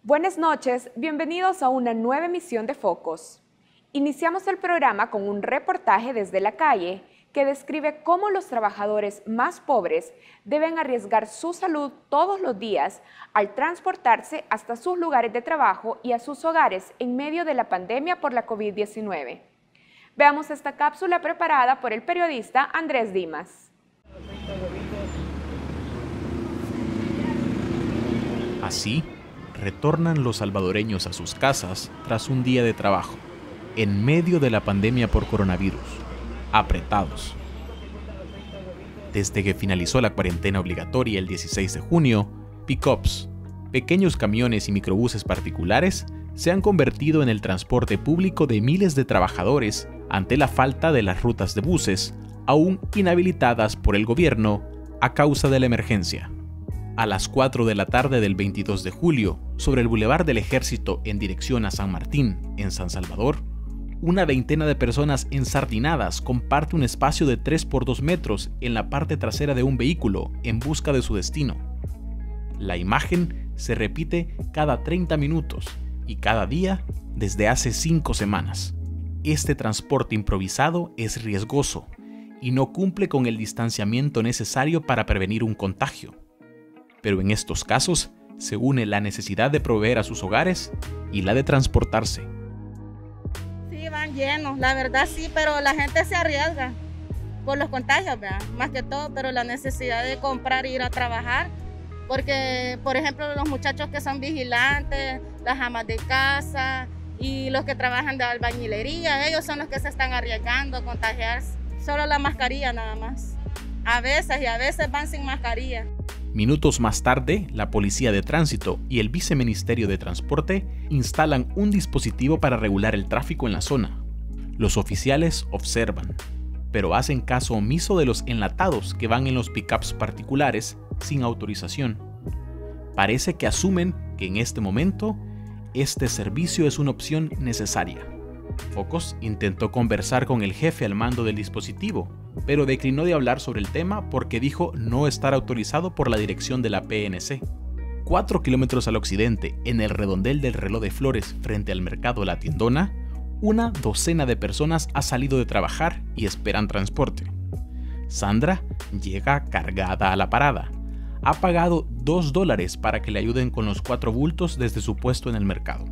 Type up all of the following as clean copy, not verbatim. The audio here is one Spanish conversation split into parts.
Buenas noches, bienvenidos a una nueva emisión de Focos. Iniciamos el programa con un reportaje desde la calle que describe cómo los trabajadores más pobres deben arriesgar su salud todos los días al transportarse hasta sus lugares de trabajo y a sus hogares en medio de la pandemia por la COVID-19. Veamos esta cápsula preparada por el periodista Andrés Dimas. Así, retornan los salvadoreños a sus casas tras un día de trabajo, en medio de la pandemia por coronavirus, apretados. Desde que finalizó la cuarentena obligatoria el 16 de junio, pick-ups, pequeños camiones y microbuses particulares se han convertido en el transporte público de miles de trabajadores ante la falta de las rutas de buses, aún inhabilitadas por el gobierno a causa de la emergencia. A las 4 de la tarde del 22 de julio, sobre el Boulevard del Ejército en dirección a San Martín, en San Salvador, una veintena de personas ensardinadas comparte un espacio de 3 por 2 metros en la parte trasera de un vehículo en busca de su destino. La imagen se repite cada 30 minutos y cada día desde hace 5 semanas. Este transporte improvisado es riesgoso y no cumple con el distanciamiento necesario para prevenir un contagio. Pero en estos casos se une la necesidad de proveer a sus hogares y la de transportarse. Sí, van llenos, la verdad sí, pero la gente se arriesga por los contagios, ¿verdad? Más que todo, pero la necesidad de comprar e ir a trabajar, porque, por ejemplo, los muchachos que son vigilantes, las amas de casa y los que trabajan de albañilería, ellos son los que se están arriesgando a contagiarse. Solo la mascarilla nada más. A veces van sin mascarilla. Minutos más tarde, la Policía de Tránsito y el Viceministerio de Transporte instalan un dispositivo para regular el tráfico en la zona. Los oficiales observan, pero hacen caso omiso de los enlatados que van en los pickups particulares sin autorización. Parece que asumen que en este momento, este servicio es una opción necesaria. Focos intentó conversar con el jefe al mando del dispositivo, pero declinó de hablar sobre el tema porque dijo no estar autorizado por la dirección de la PNC. 4 kilómetros al occidente, en el redondel del Reloj de Flores frente al mercado La Tiendona, una docena de personas ha salido de trabajar y esperan transporte. Sandra llega cargada a la parada. Ha pagado $2 para que le ayuden con los 4 bultos desde su puesto en el mercado.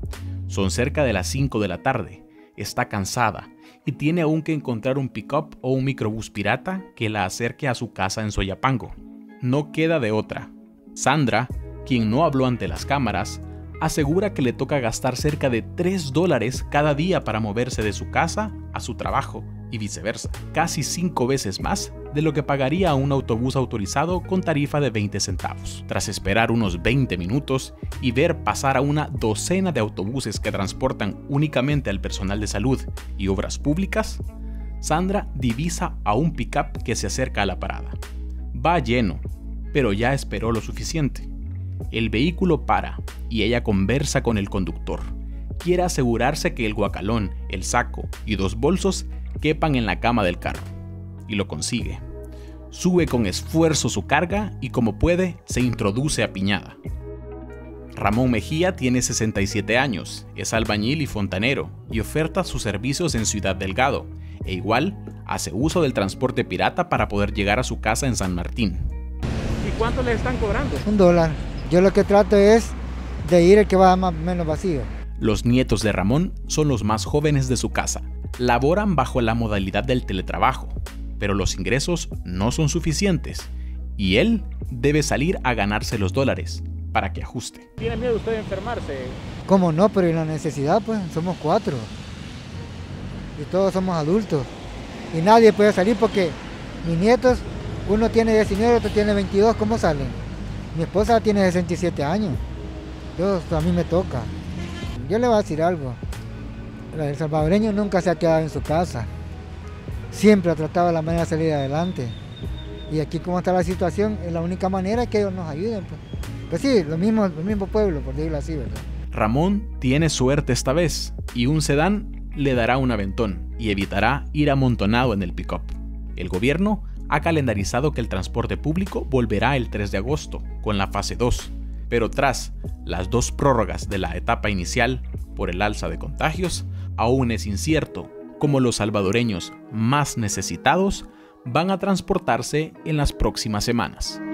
Son cerca de las 5 de la tarde. Está cansada y tiene aún que encontrar un pick-up o un microbús pirata que la acerque a su casa en Soyapango. No queda de otra. Sandra, quien no habló ante las cámaras, asegura que le toca gastar cerca de $3 cada día para moverse de su casa a su trabajo y viceversa, casi 5 veces más de lo que pagaría a un autobús autorizado con tarifa de 20 centavos. Tras esperar unos 20 minutos y ver pasar a una docena de autobuses que transportan únicamente al personal de salud y obras públicas, Sandra divisa a un pick-up que se acerca a la parada. Va lleno, pero ya esperó lo suficiente. El vehículo para y ella conversa con el conductor. Quiere asegurarse que el guacalón, el saco y 2 bolsos quepan en la cama del carro. Y lo consigue. Sube con esfuerzo su carga y como puede, se introduce apiñada. Ramón Mejía tiene 67 años, es albañil y fontanero y oferta sus servicios en Ciudad Delgado, e igual hace uso del transporte pirata para poder llegar a su casa en San Martín. ¿Y cuánto le están cobrando? $1. Yo lo que trato es de ir el que va más o menos vacío. Los nietos de Ramón son los más jóvenes de su casa. Laboran bajo la modalidad del teletrabajo, pero los ingresos no son suficientes y él debe salir a ganarse los $, para que ajuste. ¿Tiene miedo usted de enfermarse? ¿Cómo no? Pero en la necesidad, pues, somos 4. Y todos somos adultos. Y nadie puede salir porque mis nietos, uno tiene 19, otro tiene 22, ¿cómo salen? Mi esposa tiene 67 años. A mí me toca. Yo le voy a decir algo. El salvadoreño nunca se ha quedado en su casa. Siempre ha tratado la manera de salir adelante. Y aquí como está la situación, es la única manera que ellos nos ayuden. Pues sí, el mismo pueblo, por decirlo así, ¿verdad? Ramón tiene suerte esta vez y un sedán le dará un aventón y evitará ir amontonado en el pick-up. El gobierno ha calendarizado que el transporte público volverá el 3 de agosto, con la fase 2, Pero tras las 2 prórrogas de la etapa inicial por el alza de contagios, aún es incierto cómo los salvadoreños más necesitados van a transportarse en las próximas semanas.